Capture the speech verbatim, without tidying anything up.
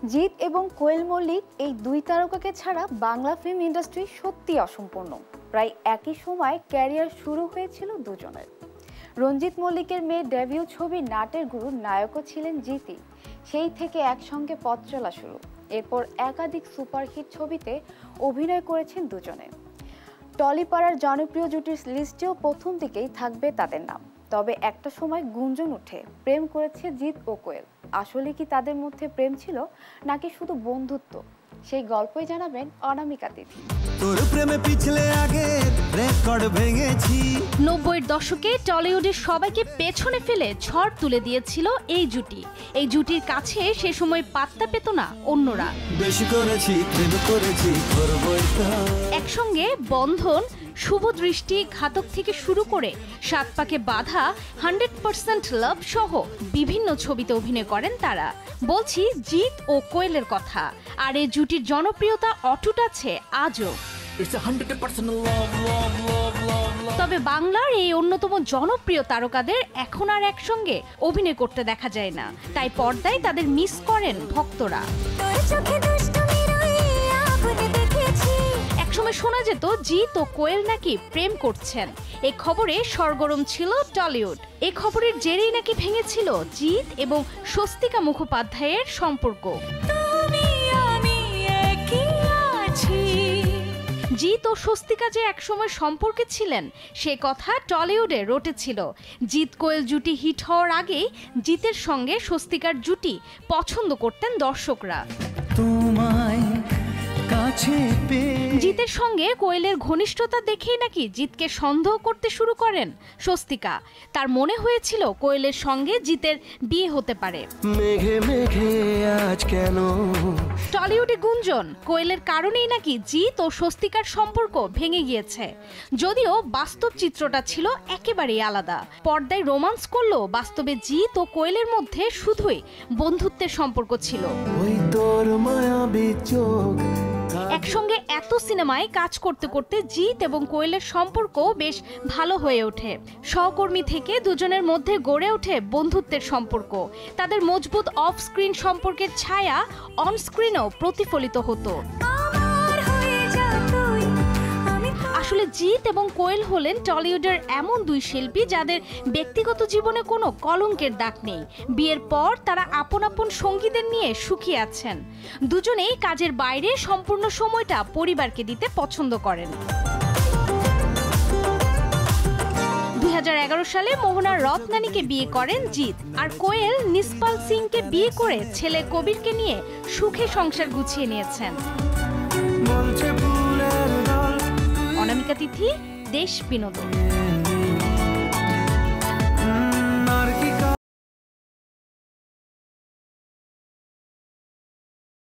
জিৎ এবং কোয়েল মল্লিক এই দুই তারকাকে ছাড়া বাংলা ফিল্ম ইন্ডাস্ট্রি সত্যি অসম্পূর্ণ। প্রায় একই সময় ক্যারিয়ার শুরু হয়েছিল দুজনের। রঞ্জিত মল্লিকের মেয়ে ডেবিউ ছবি নাটের গুরু নায়কও ছিলেন জিৎই। সেই থেকে একসঙ্গে পথ চলা শুরু। এরপর একাধিক সুপারহিট ছবিতে অভিনয় করেছেন দুজনে। টলিপাড়ার জনপ্রিয় জুটির লিস্টেও প্রথম দিকেই থাকবে তাদের নাম। তবে একটা সময় গুঞ্জন উঠে প্রেম করেছে জিৎ ও কোয়েল। আসলে কি তাদের মধ্যে প্রেম ছিল নাকি শুধু বন্ধুত্ব? সেই গল্পই জানাবেন অনামিকা তিথি। তোর প্রেমে পিছলে আগে রেকর্ড ভেঙেছি। নব্বইয়ের দশকে টলিউডের সবাইকে পেছনে ফেলে ঝড় তুলে দিয়েছিল এই জুটি। এই জুটির কাছে সে সময় পাত্তা পেত না অন্যরা। বেশি করেছি প্রেম করেছি একসঙ্গে বন্ধন, শুভ দৃষ্টি, ঘাতক থেকে শুরু করে সাত পাকে বাধা, হান্ড্রেড পার্সেন্ট লাভ সহ বিভিন্ন ছবিতে অভিনয় করেন তারা। বলছি জিৎ ও কোয়েলের কথা। আর এই জুটির জনপ্রিয়তা অটুট আছে আজও। তবে বাংলার এই অন্যতম জনপ্রিয় তারকাদের এখন আর একসঙ্গে অভিনয় করতে দেখা যায় না। তাই পর্দায় তাদের মিস করেন ভক্তরা। একসময় শোনা যেত জিৎ ও কোয়েল নাকি প্রেম করছেন। এই খবরে সরগরম ছিল টলিউড। এই খবরের জেরেই নাকি ভেঙেছিল জিৎ এবং স্বস্তিকা মুখোপাধ্যায়ের সম্পর্ক। জিৎ ও স্বস্তিকা যে একসময় সম্পর্কে ছিলেন সে কথা টলিউডে রটেছিল। জিৎ কোয়েল জুটি হিট হওয়ার আগেই জিতের সঙ্গে স্বস্তিকার জুটি পছন্দ করতেন দর্শকরা। জিতের সঙ্গে কোয়েলের ঘনিষ্ঠতা দেখেই নাকি জিতকে সন্দেহ করতে শুরু করেন স্বস্তিকা। তার মনে হয়েছিল কোয়েলের সঙ্গে জিতের বিয়ে হতে পারে। মেঘে মেঘে আজ কেন টলিউডে গুঞ্জন কোয়েলের কারণেই নাকি জিৎ ও স্বস্তিকার সম্পর্ক ভেঙে গিয়েছে। যদিও বাস্তব চিত্রটা ছিল একেবারেই আলাদা। পর্দায় রোমান্স করলেও বাস্তবে জিৎ ও কোয়েলের মধ্যে শুধুই বন্ধুত্বের সম্পর্ক ছিল। ওই তোর মায়াবী চোখ। একসঙ্গে এত সিনেমায় কাজ করতে করতে জিৎ এবং কোয়েলের সম্পর্ক বেশ ভালো হয়ে ওঠে। সহকর্মী থেকে দুজনের মধ্যে গড়ে ওঠে বন্ধুত্বের সম্পর্ক। তাদের মজবুত অফ স্ক্রিন সম্পর্কের ছায়া অন স্ক্রিনেও প্রতিফলিত হতো। আসলে জিৎ এবং কোয়েল হলেন টলিউডের এমন দুই শিল্পী যাদের ব্যক্তিগত জীবনে কোনো কলঙ্কের দাগ নেই। বিয়ের পর তারা আপন আপন সঙ্গীদের নিয়ে সুখী আছেন। দুজনেই কাজের বাইরে সম্পূর্ণ সময়টা পরিবারকে দিতে পছন্দ করেন। দুই হাজার এগারো সালে মোহনার রত্নানীকে বিয়ে করেন জিৎ। আর কোয়েল নিসপাল সিংকে বিয়ে করে ছেলে কবিরকে নিয়ে সুখে সংসার গুছিয়ে নিয়েছেন। অনামিকা তিথি, দেশ বিনোদন।